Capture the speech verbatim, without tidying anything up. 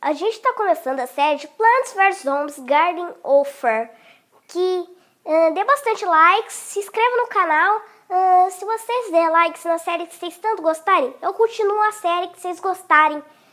A gente está começando a série de Plants versus. Zombies Garden Warfare, que uh, dê bastante likes, se inscreva no canal. Uh, se vocês der likes na série que vocês tanto gostarem, eu continuo a série que vocês gostarem.